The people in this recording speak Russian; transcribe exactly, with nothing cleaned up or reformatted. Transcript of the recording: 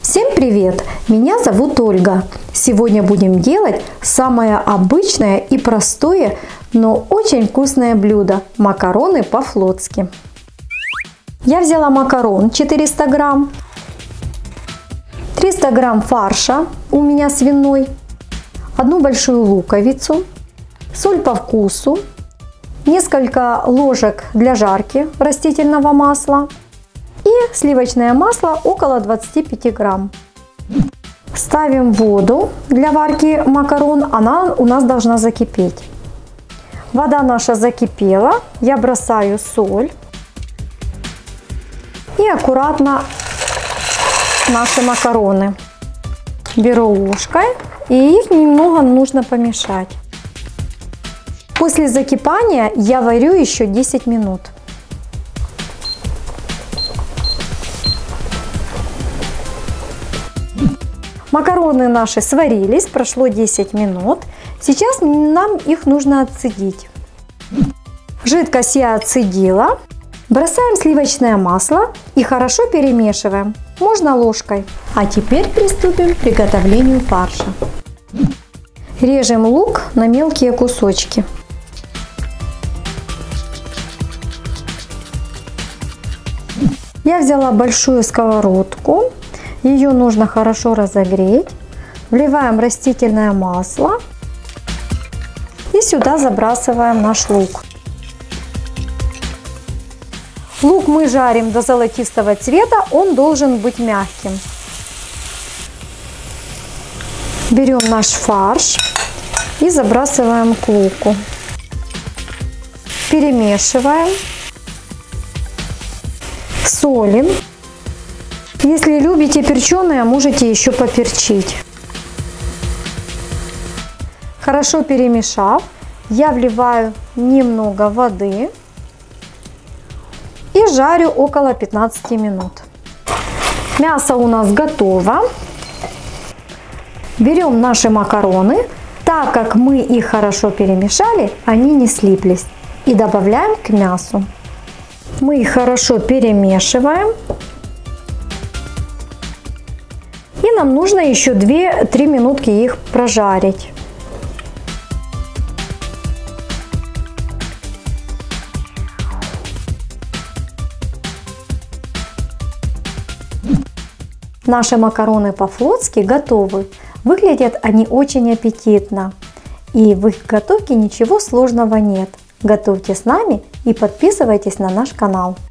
Всем привет! Меня зовут Ольга. Сегодня будем делать самое обычное и простое, но очень вкусное блюдо – макароны по-флотски. Я взяла макарон четыреста грамм, триста грамм фарша у меня свиной, одну большую луковицу, соль по вкусу, несколько ложек для жарки растительного масла и сливочное масло около двадцати пяти грамм. Ставим воду для варки макарон, она у нас должна закипеть. Вода наша закипела, я бросаю соль и аккуратно наши макароны беру ложкой, и их немного нужно помешать. После закипания я варю еще десять минут. Макароны наши сварились, прошло десять минут. Сейчас нам их нужно отцедить. Жидкость я отцедила. Бросаем сливочное масло и хорошо перемешиваем. Можно ложкой. А теперь приступим к приготовлению фарша. Режем лук на мелкие кусочки. Я взяла большую сковородку. Ее нужно хорошо разогреть. Вливаем растительное масло. И сюда забрасываем наш лук. Лук мы жарим до золотистого цвета. Он должен быть мягким. Берем наш фарш и забрасываем к луку. Перемешиваем. Солим. Если любите перченое, можете еще поперчить. Хорошо перемешав, я вливаю немного воды и жарю около пятнадцати минут. Мясо у нас готово. Берем наши макароны. Так как мы их хорошо перемешали, они не слиплись. И добавляем к мясу. Мы их хорошо перемешиваем. И нам нужно еще две-три минутки их прожарить. Наши макароны по-флотски готовы. Выглядят они очень аппетитно. И в их готовке ничего сложного нет. Готовьте с нами и подписывайтесь на наш канал.